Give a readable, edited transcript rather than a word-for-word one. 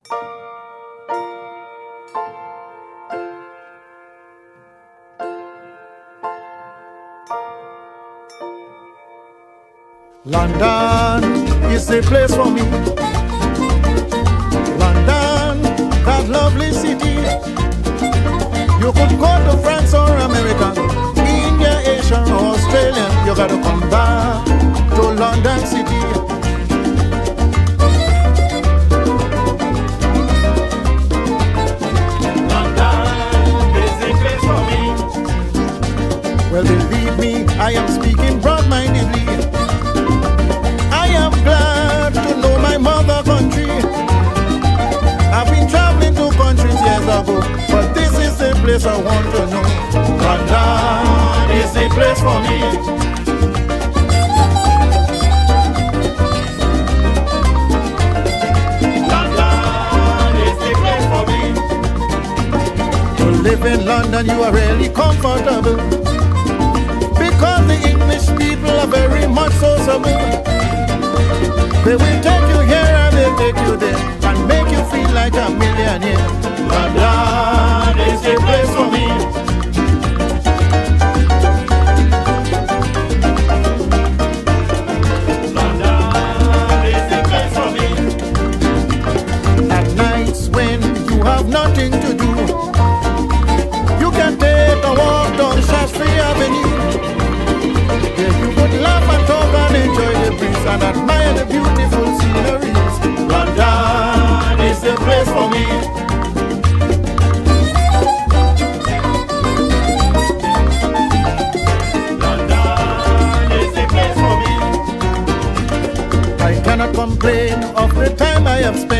London is the place for me. London, that lovely city. You could go to France or America, India, Asia or Australia. You gotta come back to London City. London is the place for me. Well, believe me, I am speaking broad-mindedly. I am glad to know my mother country. I've been traveling to countries years ago, but this is the place I want to know. London is the place for me. London is the place for me. To live in London, you are really comfortable, because the English people are very much sociable. They will take you here and they'll take you there and make you feel like a millionaire. London is the place for me. London is the place for me. At nights when you have nothing to do, you can take a walk down Shaftesbury Avenue. There you could laugh and talk and enjoy the breeze and admire the beautiful sceneries. London is the place for me. London is the place for me. I cannot complain of the time I have spent